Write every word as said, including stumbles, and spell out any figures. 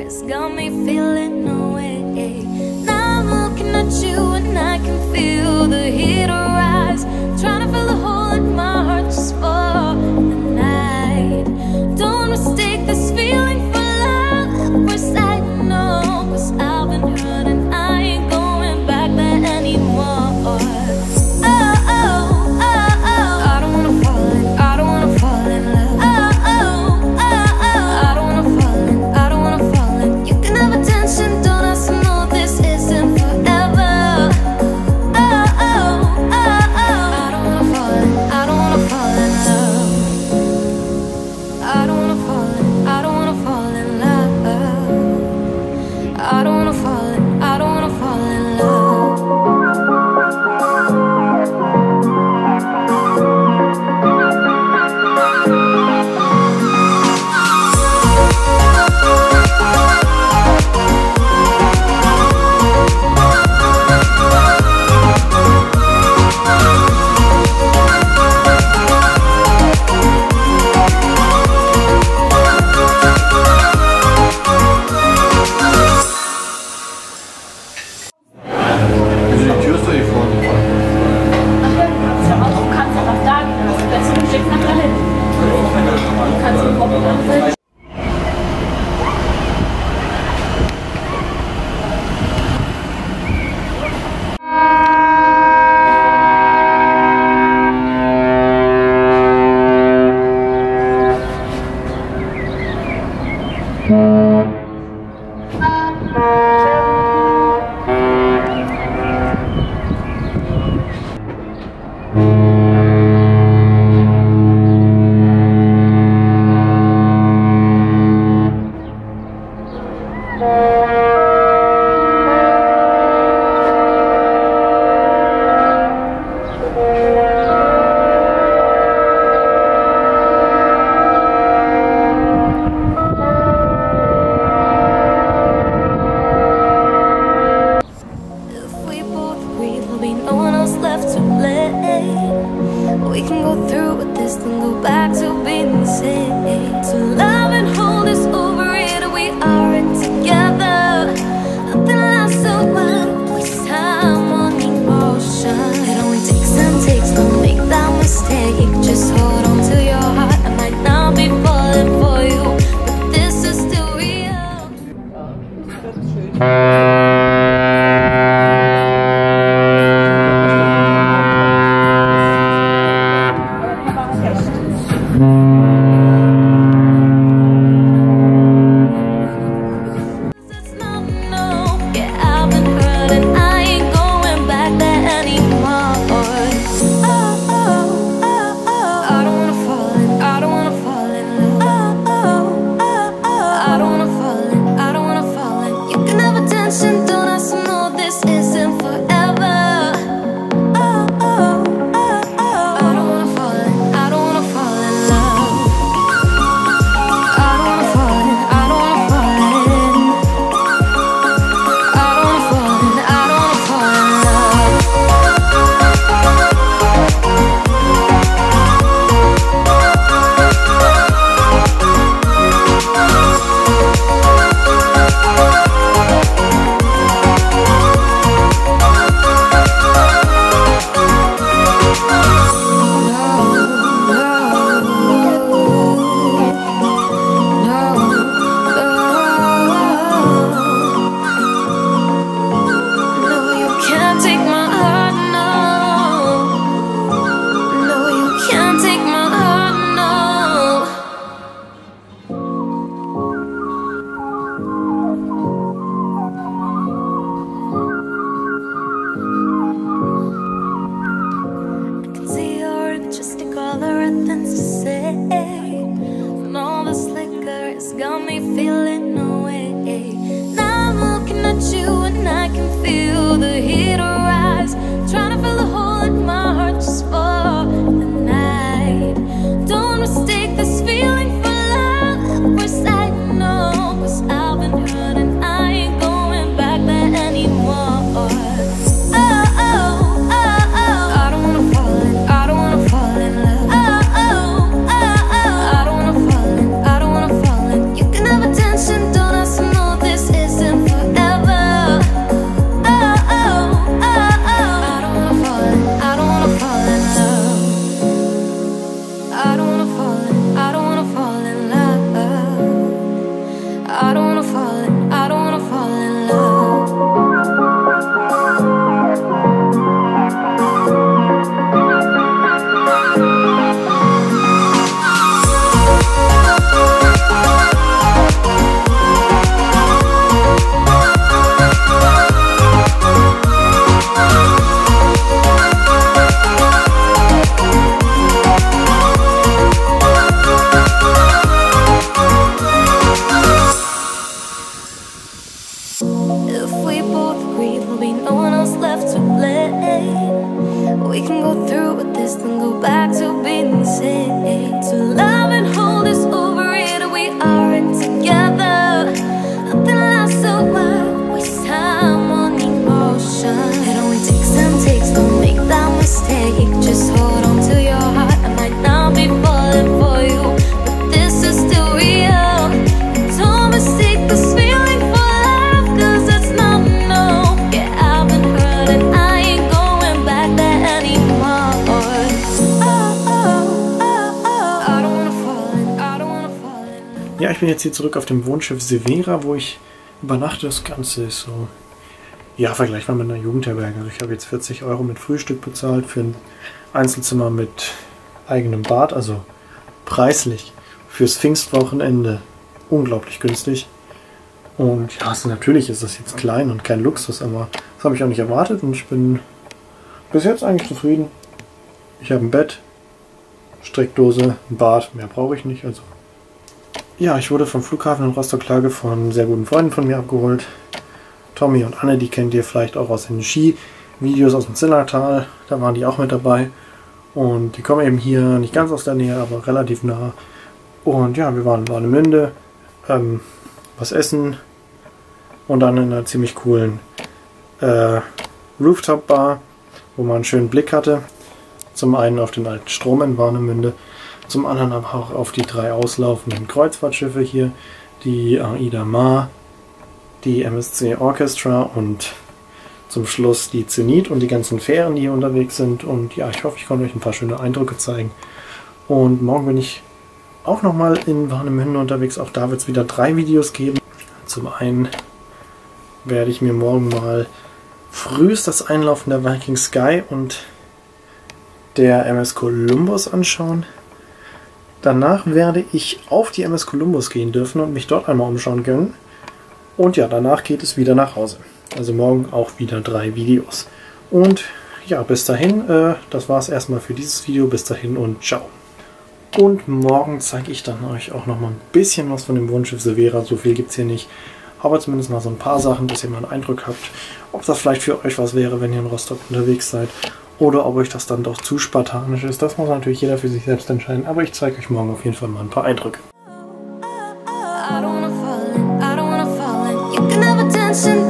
It's got me feeling no way. Now I'm looking at you and I can feel the heat rise, trying to fill a hole in my heart just for the night. Don't mistake this feeling for love at first sight, no, 'cause I've been hurt and I ain't going back there anymore. We can go through with this, then go back to being the same. So love and hold us over it, we are it together. Nothing lasts so long, waste time on emotion. It only takes and takes, don't make that mistake. Just hold on to your heart, I might not be falling for you, but this is still real. I don't wanna fall in, I don't wanna fall in love. If we both agree there'll be no one else left to blame, we can go through with this, then go back to being the same. To love and hold us over it, we aren't together. Nothing lasts so long, waste time on emotion. It only takes and takes, don't make that mistake. Just hold on to your heart, I might not be falling for you, but this is still real. Don't mistake this feeling for love, cause it's not no. Yeah, I've been hurt and I ain't going back there anymore. Oh, oh, oh, oh. I don't wanna fall in, I don't wanna fall in. Ja, ich bin jetzt hier zurück auf dem Wohnschiff Severa, wo ich übernachte. Das Ganze ist so, ja, vergleichbar mit einer Jugendherberge. Also ich habe jetzt vierzig Euro mit Frühstück bezahlt für ein Einzelzimmer mit eigenem Bad, also preislich fürs Pfingstwochenende unglaublich günstig. Und ja, also natürlich ist das jetzt klein und kein Luxus, aber das habe ich auch nicht erwartet und ich bin bis jetzt eigentlich zufrieden. Ich habe ein Bett, Steckdose, ein Bad, mehr brauche ich nicht. Also ja, ich wurde vom Flughafen in Rostock-Lage von sehr guten Freunden von mir abgeholt. Tommy und Anne, die kennt ihr vielleicht auch aus den Ski-Videos aus dem Zillertal, da waren die auch mit dabei. Und die kommen eben hier nicht ganz aus der Nähe, aber relativ nah. Und ja, wir waren in Warnemünde, ähm, was essen und dann in einer ziemlich coolen äh, Rooftop-Bar, wo man einen schönen Blick hatte. Zum einen auf den alten Strom in Warnemünde, zum anderen aber auch auf die drei auslaufenden Kreuzfahrtschiffe hier, die Aida Mar, die M S C Orchestra und zum Schluss die Zenit und die ganzen Fähren, die hier unterwegs sind. Und ja, ich hoffe, ich konnte euch ein paar schöne Eindrücke zeigen. Und morgen bin ich auch nochmal in Warnemünde unterwegs. Auch da wird es wieder drei Videos geben. Zum einen werde ich mir morgen mal frühest das Einlaufen der Viking Sky und der M S Columbus anschauen. Danach werde ich auf die M S Columbus gehen dürfen und mich dort einmal umschauen können. Und ja, danach geht es wieder nach Hause. Also morgen auch wieder drei Videos. Und ja, bis dahin, äh, das war es erstmal für dieses Video. Bis dahin und ciao. Und morgen zeige ich dann euch auch noch mal ein bisschen was von dem Wohnschiff Severa. So viel gibt es hier nicht. Aber zumindest mal so ein paar Sachen, dass ihr mal einen Eindruck habt, ob das vielleicht für euch was wäre, wenn ihr in Rostock unterwegs seid. Oder ob euch das dann doch zu spartanisch ist. Das muss natürlich jeder für sich selbst entscheiden. Aber ich zeige euch morgen auf jeden Fall mal ein paar Eindrücke. I don't wanna fall in, I don't wanna fall in. You can have attention.